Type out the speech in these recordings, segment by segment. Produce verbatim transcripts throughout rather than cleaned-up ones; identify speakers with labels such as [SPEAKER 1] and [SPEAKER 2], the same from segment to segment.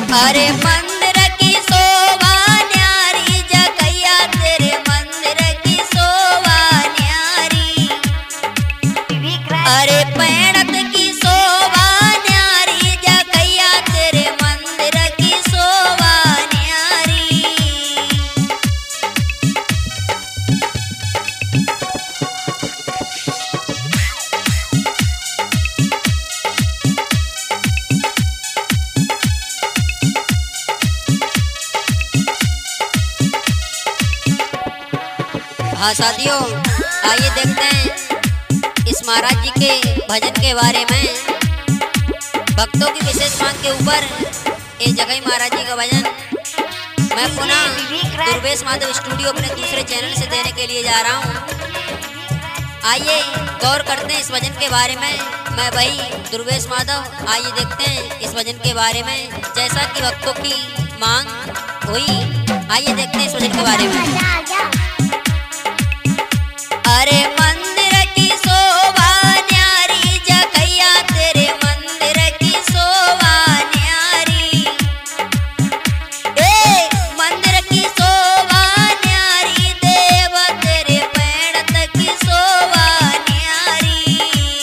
[SPEAKER 1] अरे मंदिर की शोभा न्यारी जगैया तेरे मंदिर की शोभा न्यारी। अरे पैणत की शोभा न्यारी जगैया तेरे मंदिर की शोभा न्यारी। हाँ साथियों, आइए देखते हैं इस महाराज जी के भजन के बारे में। भक्तों की विशेष मांग के ऊपर इस जगह महाराज जी का भजन मैं पुनः दुर्वेश माधव स्टूडियो अपने दूसरे चैनल से देने के लिए जा रहा हूँ। आइए गौर करते हैं इस भजन के बारे में। मैं वही दुर्वेश माधव, आइए देखते हैं इस भजन के बारे में जैसा कि भक्तों की मांग हुई। आइए देखते हैं इस भजन के बारे में। अरे मंदिर की शोभा न्यारी जगैया तेरे मंदिर की शोभा न्यारी। ए मंदिर की शोभा न्यारी देव तेरे पैणत की शोभा न्यारी।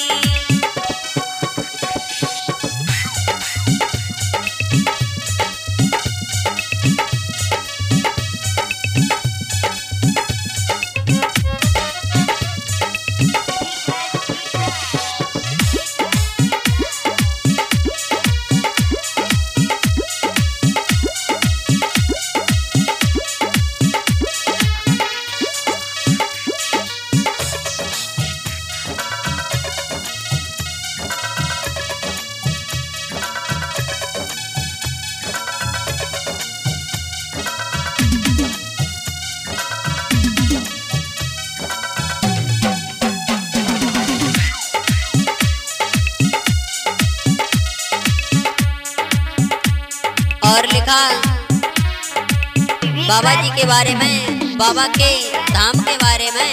[SPEAKER 1] और लिखा बाबा जी के बारे में, बाबा के धाम के बारे में।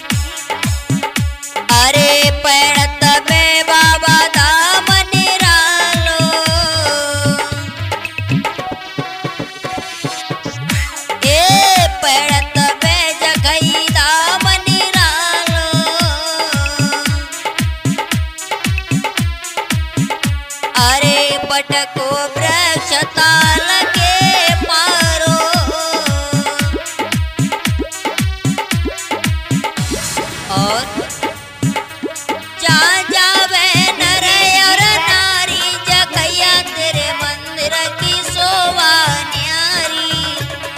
[SPEAKER 1] अरे पैणत में बाबा धाम निरालो। ए पैणत में जगई धाम निरालो। अरे पटको वृक्ष ताल के मारो। और जहाँ जावे नर और नारी जगैया तेरे मंदिर की शोभा न्यारी।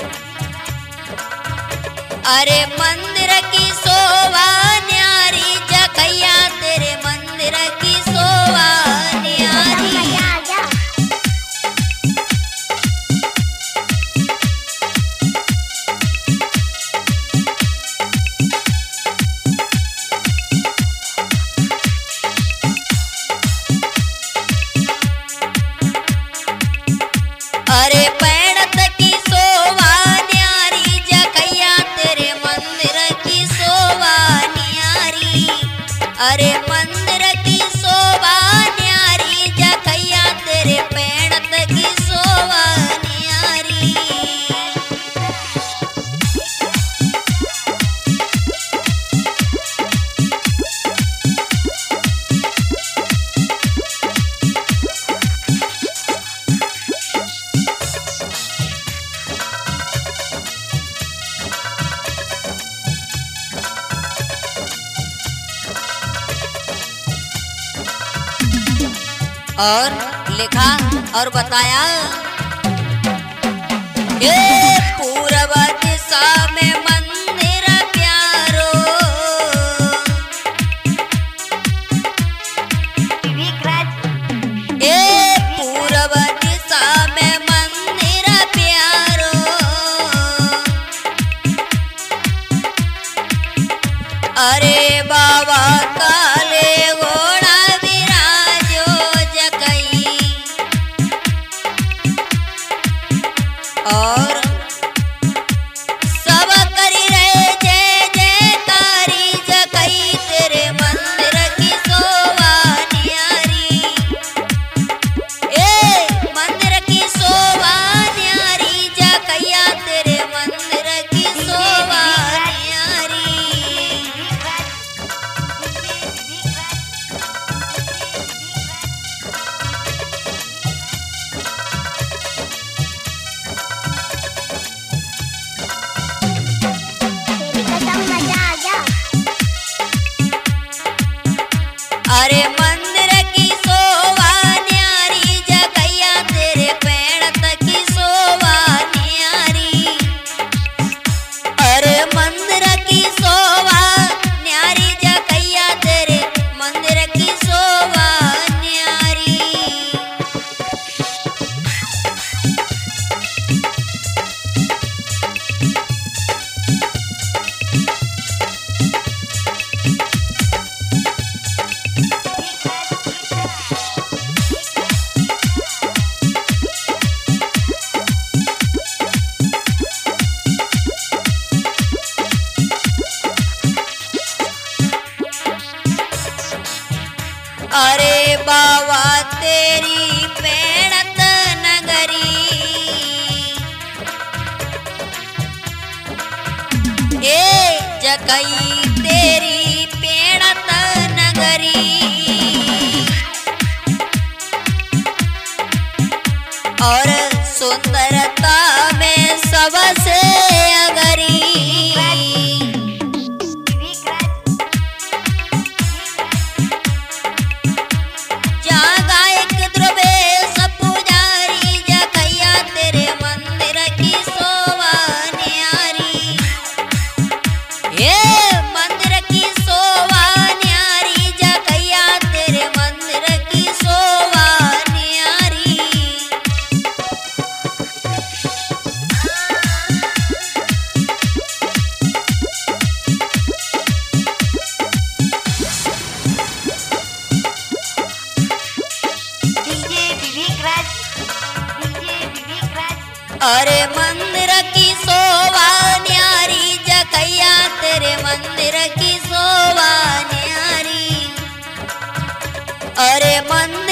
[SPEAKER 1] अरे मंदिर की शोभा न्यारी जगैया तेरे मंदिर की शोभा न्यारी। अरे पैणत की शोभा न्यारी जगैया तेरे मंदिर की शोभा न्यारी। अरे मंदिर की शोभा न्यारी जगैया तेरे पैणत की शोभा न्यारी। और लिखा और बताया। ये पूर्व दिशा में मंदिर प्यारो। ये पूर्व दिशा में मंदिर प्यारो। अरे बाबा काले घोड़ा विराजो जगई। और सब करी रहे जगई तेरी पेड़त नगरी और सुंदरता में सबसे अगरी जहाँ गायक ध्रुवेश पुजारी जगैया तेरे मंदिर की शोभा न्यारी ये मंदिर की शोभा न्यारी जगैया तेरे मंदिर की शोभा न्यारी। अरे मंदिर की शोभा न्यारी जगैया तेरे मंदिर की शोभा न्यारी अरे मंदिर